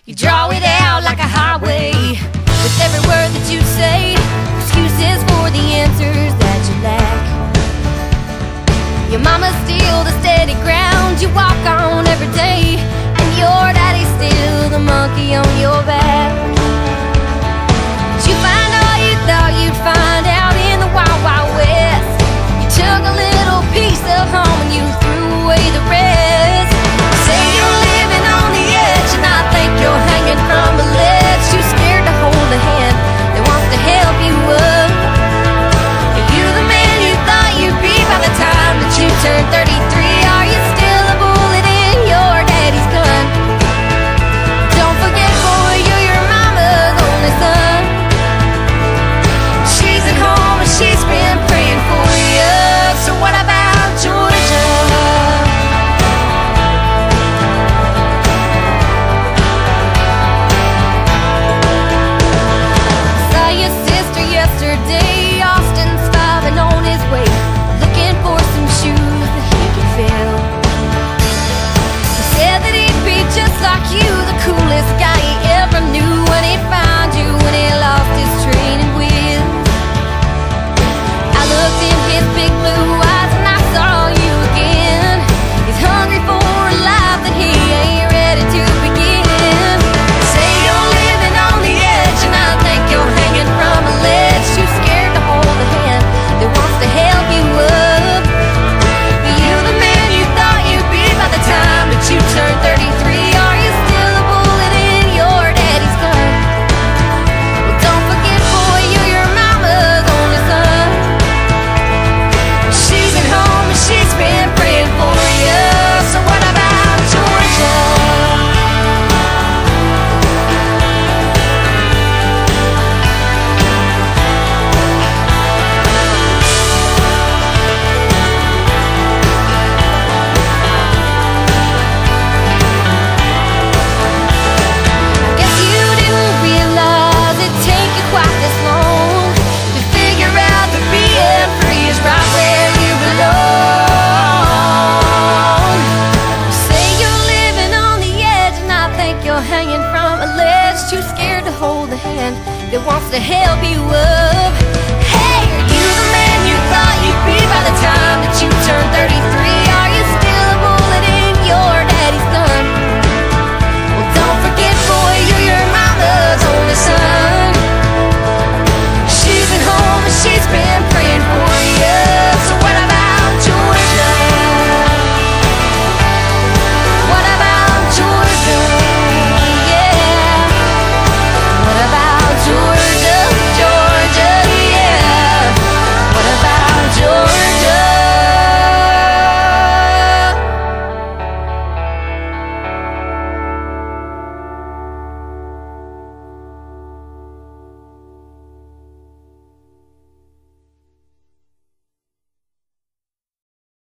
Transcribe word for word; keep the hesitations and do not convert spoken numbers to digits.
You draw it out like a highway with every word that you say. Excuses for the answers that you lack. Your mama's still the steady ground you walk on every day, and your daddy's still the monkey on your back. Did you find all you thought you'd find out in the wild, wild west? You took a little piece of home and you threw away the rest. Say you're living on the edge, and I think you're hanging from a ledge, too scared to hold a hand that wants to help you up. Are you the man you thought you'd be by the time that you turned thirty-three? Are you still a bullet in your daddy's gun? Don't forget, boy, you're your mama's only son. She's at home and she's been praying for you. So what about Georgia? Saw your sister yesterday. Austin's driving on his way, looking for some shoes that he could fill. He said that he'd be just like you, the coolest guy he ever knew, when he'd find you when he lost his training wheels. I looked in his big blue eyes and I saw you again. He's hungry for a life that he ain't ready to begin. Say you're living on the edge, and I think you're hanging from a ledge, too scared to hold a hand that wants to help you up. Are you the man you thought you'd be by the time that you turned thirty-three? Are you still a bullet in your daddy's gun? Well, don't forget, boy, you're your mama's only son. She's at home and she's been praying for you. So what about Georgia? Guess you didn't realize it'd take you quite this long to figure out that being free is right where you belong. Say you're living on the edge, and I think you're hanging from a ledge, too scared to hold a hand that wants to help you up. Hey, are you the man you thought you'd be by the time that you turned thirty?